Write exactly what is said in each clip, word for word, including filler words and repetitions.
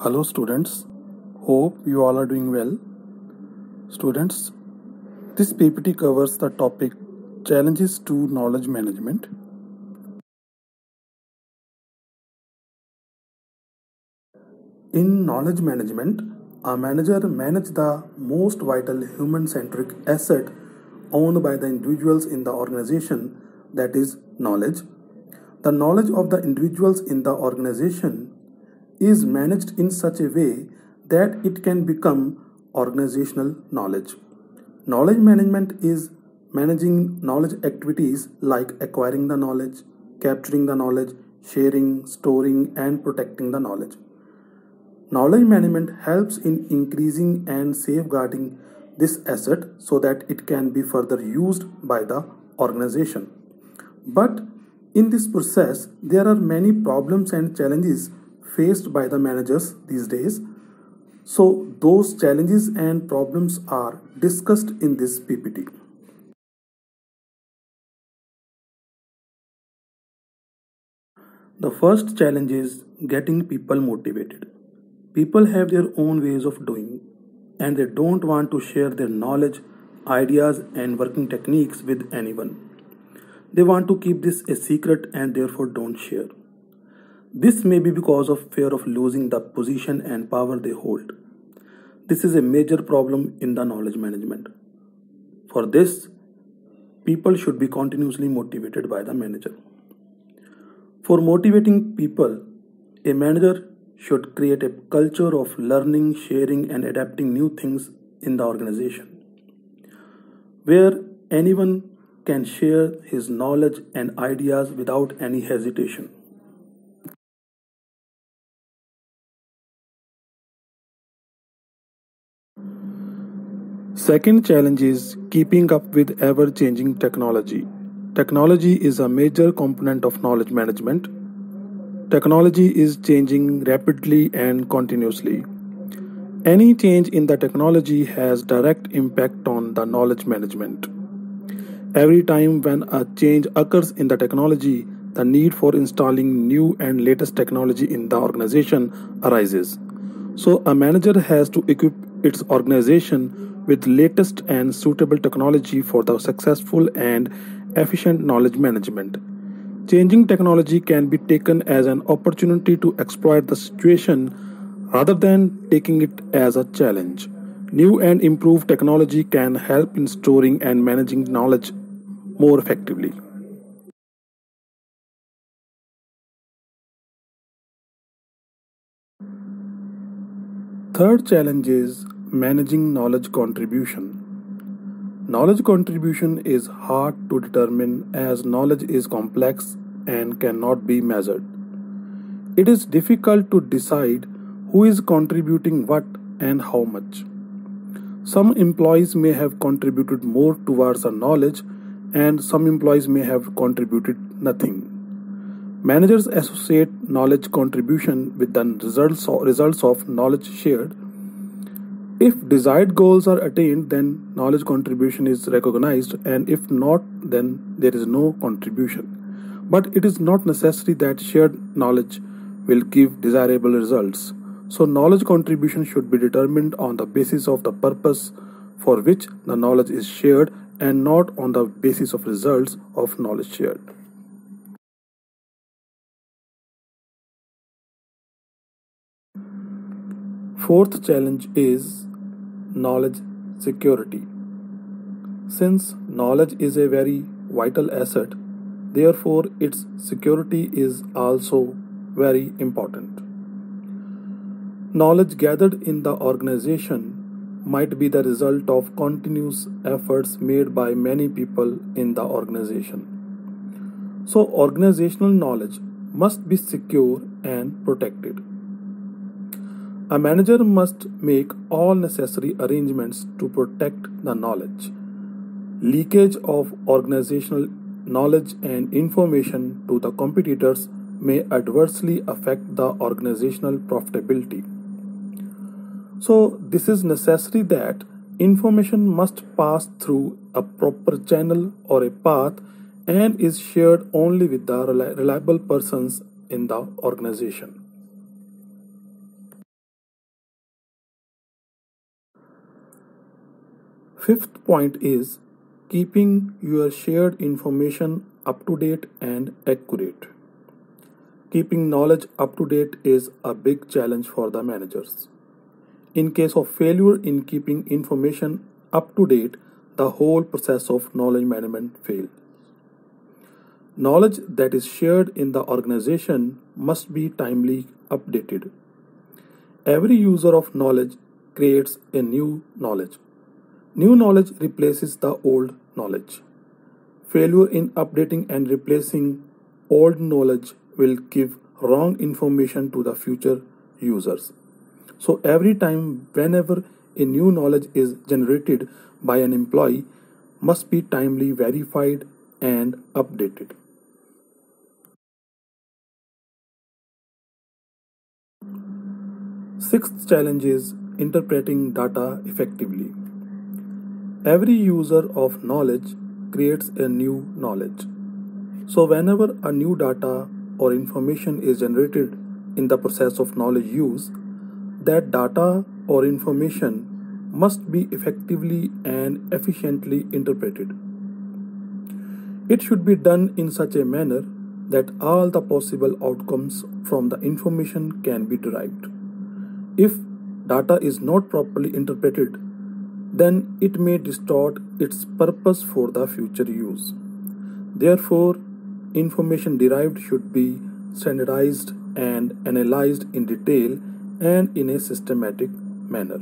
Hello students, hope you all are doing well. Students, this P P T covers the topic Challenges to Knowledge Management. In knowledge management, a manager manages the most vital human-centric asset owned by the individuals in the organization, that is knowledge. The knowledge of the individuals in the organization is managed in such a way that it can become organizational knowledge. Knowledge management is managing knowledge activities like acquiring the knowledge, capturing the knowledge, sharing, storing, and protecting the knowledge. Knowledge management helps in increasing and safeguarding this asset so that it can be further used by the organization. But in this process, there are many problems and challenges faced by the managers these days. So, those challenges and problems are discussed in this P P T. The first challenge is getting people motivated. People have their own ways of doing, and they don't want to share their knowledge, ideas, and working techniques with anyone. They want to keep this a secret and therefore don't share. This may be because of fear of losing the position and power they hold. This is a major problem in the knowledge management. For this, people should be continuously motivated by the manager. For motivating people, a manager should create a culture of learning, sharing, and adapting new things in the organization, where anyone can share his knowledge and ideas without any hesitation. Second challenge is keeping up with ever changing technology. Technology is a major component of knowledge management. Technology is changing rapidly and continuously. Any change in the technology has direct impact on the knowledge management. Every time when a change occurs in the technology, the need for installing new and latest technology in the organization arises. So a manager has to equip its organization with latest and suitable technology for the successful and efficient knowledge management. Changing technology can be taken as an opportunity to exploit the situation rather than taking it as a challenge. New and improved technology can help in storing and managing knowledge more effectively. Third challenge is managing knowledge contribution. Knowledge contribution is hard to determine as knowledge is complex and cannot be measured. It is difficult to decide who is contributing what and how much. Some employees may have contributed more towards the knowledge, and some employees may have contributed nothing. Managers associate knowledge contribution with the results of, results of knowledge shared. If desired goals are attained, then knowledge contribution is recognized, and if not, then there is no contribution. But it is not necessary that shared knowledge will give desirable results. So, knowledge contribution should be determined on the basis of the purpose for which the knowledge is shared and not on the basis of results of knowledge shared. Fourth challenge is knowledge security. Since knowledge is a very vital asset, therefore its security is also very important. Knowledge gathered in the organization might be the result of continuous efforts made by many people in the organization. So, organizational knowledge must be secure and protected. A manager must make all necessary arrangements to protect the knowledge. Leakage of organizational knowledge and information to the competitors may adversely affect the organizational profitability. So, this is necessary that information must pass through a proper channel or a path and is shared only with the reliable persons in the organization. Fifth point is keeping your shared information up to date and accurate. Keeping knowledge up to date is a big challenge for the managers. In case of failure in keeping information up to date, the whole process of knowledge management fails. Knowledge that is shared in the organization must be timely updated. Every user of knowledge creates a new knowledge. New knowledge replaces the old knowledge. Failure in updating and replacing old knowledge will give wrong information to the future users. So, every time, whenever a new knowledge is generated by an employee, must be timely verified and updated. Sixth challenge is interpreting data effectively. Every user of knowledge creates a new knowledge. So, whenever a new data or information is generated in the process of knowledge use, that data or information must be effectively and efficiently interpreted. It should be done in such a manner that all the possible outcomes from the information can be derived. If data is not properly interpreted, then it may distort its purpose for the future use. Therefore, information derived should be standardized and analyzed in detail and in a systematic manner.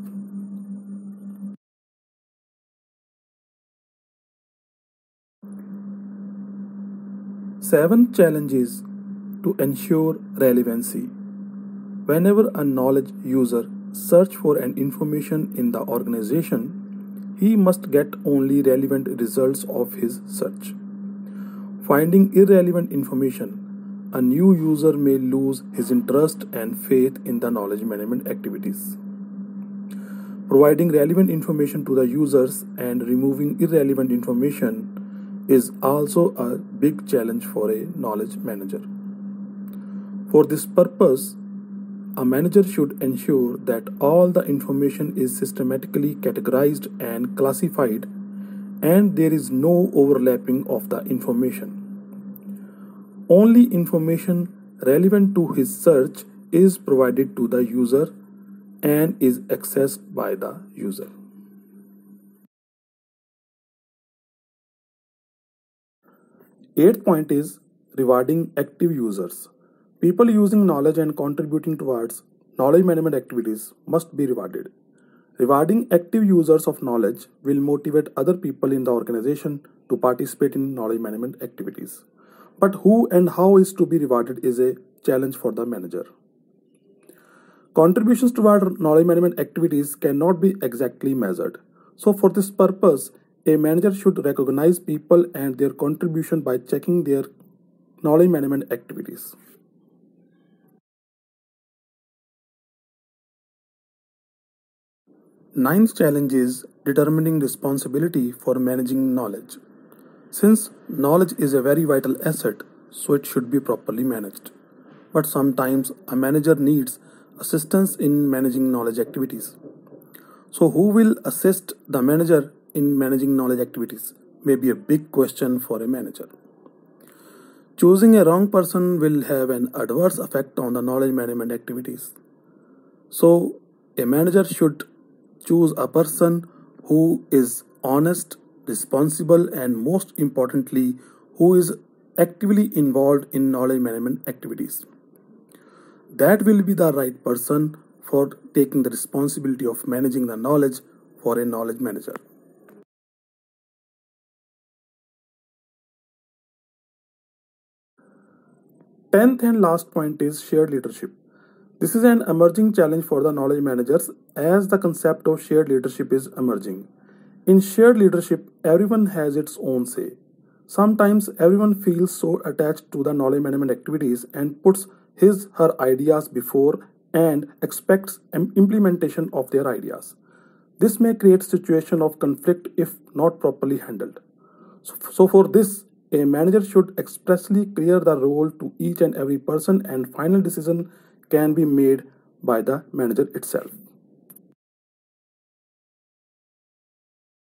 Seventh challenge is to ensure relevancy. Whenever a knowledge user search for an information in the organization, he must get only relevant results of his search. Finding irrelevant information, a new user may lose his interest and faith in the knowledge management activities. Providing relevant information to the users and removing irrelevant information is also a big challenge for a knowledge manager. For this purpose, a manager should ensure that all the information is systematically categorized and classified and there is no overlapping of the information. Only information relevant to his search is provided to the user and is accessed by the user. Eighth point is rewarding active users. People using knowledge and contributing towards knowledge management activities must be rewarded. Rewarding active users of knowledge will motivate other people in the organization to participate in knowledge management activities. But who and how is to be rewarded is a challenge for the manager. Contributions toward knowledge management activities cannot be exactly measured. So, for this purpose, a manager should recognize people and their contribution by checking their knowledge management activities. Ninth challenge is determining responsibility for managing knowledge. Since knowledge is a very vital asset, so it should be properly managed. But sometimes a manager needs assistance in managing knowledge activities. So, who will assist the manager in managing knowledge activities may be a big question for a manager. Choosing a wrong person will have an adverse effect on the knowledge management activities. So, a manager should choose a person who is honest, responsible, and most importantly, who is actively involved in knowledge management activities. That will be the right person for taking the responsibility of managing the knowledge for a knowledge manager. Tenth and last point is shared leadership. This is an emerging challenge for the knowledge managers as the concept of shared leadership is emerging. In shared leadership, everyone has its own say. Sometimes everyone feels so attached to the knowledge management activities and puts his her ideas before and expects im- implementation of their ideas. This may create situation of conflict if not properly handled. So, so for this, a manager should expressly clear the role to each and every person and final decision can be made by the manager itself.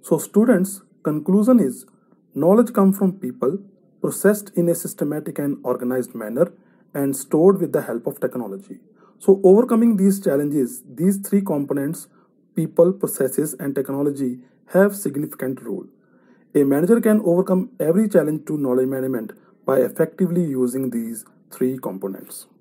So students, conclusion is knowledge comes from people, processed in a systematic and organized manner, and stored with the help of technology. So overcoming these challenges, these three components, people, processes, and technology, have significant role. A manager can overcome every challenge to knowledge management by effectively using these three components.